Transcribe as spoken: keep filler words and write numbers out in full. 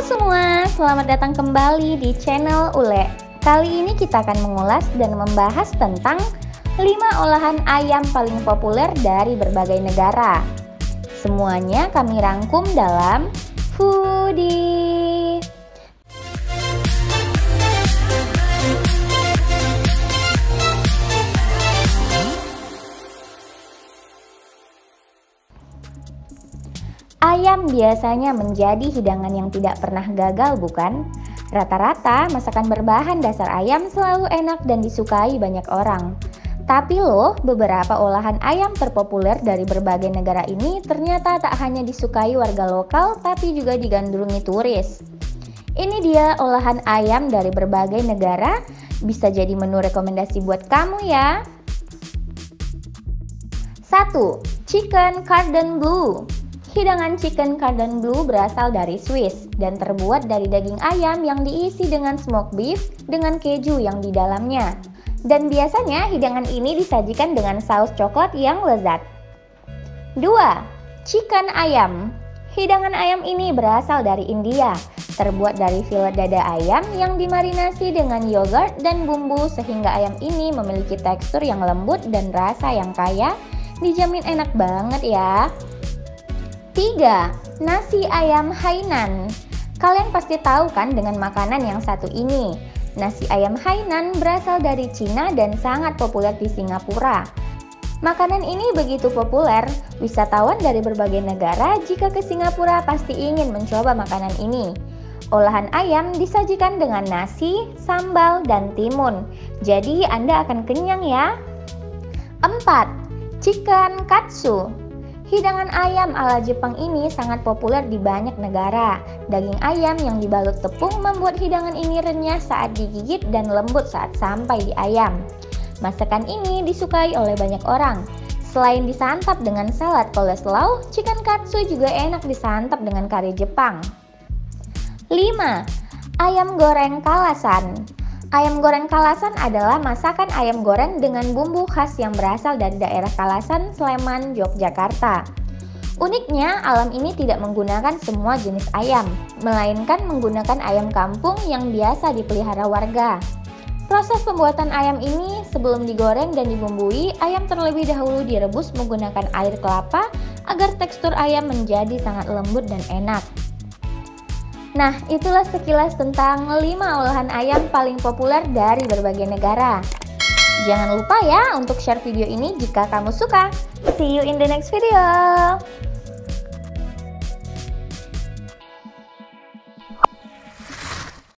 semua, selamat datang kembali di channel Ule. Kali ini kita akan mengulas dan membahas tentang lima olahan ayam paling populer dari berbagai negara. Semuanya kami rangkum dalam Foodie. Ayam biasanya menjadi hidangan yang tidak pernah gagal, bukan? Rata-rata masakan berbahan dasar ayam selalu enak dan disukai banyak orang. Tapi loh, beberapa olahan ayam terpopuler dari berbagai negara ini ternyata tak hanya disukai warga lokal tapi juga digandrungi turis. Ini dia olahan ayam dari berbagai negara, bisa jadi menu rekomendasi buat kamu ya. satu. Chicken Cordon Bleu. Hidangan chicken cordon bleu berasal dari Swiss dan terbuat dari daging ayam yang diisi dengan smoked beef dengan keju yang di dalamnya. Dan biasanya hidangan ini disajikan dengan saus coklat yang lezat. dua. Chicken ayam. Hidangan ayam ini berasal dari India, terbuat dari filet dada ayam yang dimarinasi dengan yogurt dan bumbu sehingga ayam ini memiliki tekstur yang lembut dan rasa yang kaya, dijamin enak banget ya. tiga. Nasi ayam Hainan. Kalian pasti tahu kan dengan makanan yang satu ini. Nasi ayam Hainan berasal dari Cina dan sangat populer di Singapura. Makanan ini begitu populer, wisatawan dari berbagai negara jika ke Singapura pasti ingin mencoba makanan ini. Olahan ayam disajikan dengan nasi, sambal, dan timun. Jadi Anda akan kenyang ya. empat. Chicken katsu. Hidangan ayam ala Jepang ini sangat populer di banyak negara. Daging ayam yang dibalut tepung membuat hidangan ini renyah saat digigit dan lembut saat sampai di ayam. Masakan ini disukai oleh banyak orang. Selain disantap dengan salad coleslaw, chicken katsu juga enak disantap dengan kari Jepang. lima. Ayam goreng kalasan. Ayam goreng kalasan adalah masakan ayam goreng dengan bumbu khas yang berasal dari daerah Kalasan, Sleman, Yogyakarta. Uniknya, alam ini tidak menggunakan semua jenis ayam, melainkan menggunakan ayam kampung yang biasa dipelihara warga. Proses pembuatan ayam ini sebelum digoreng dan dibumbui, ayam terlebih dahulu direbus menggunakan air kelapa agar tekstur ayam menjadi sangat lembut dan enak. Nah, itulah sekilas tentang lima olahan ayam paling populer dari berbagai negara. Jangan lupa ya untuk share video ini jika kamu suka. See you in the next video.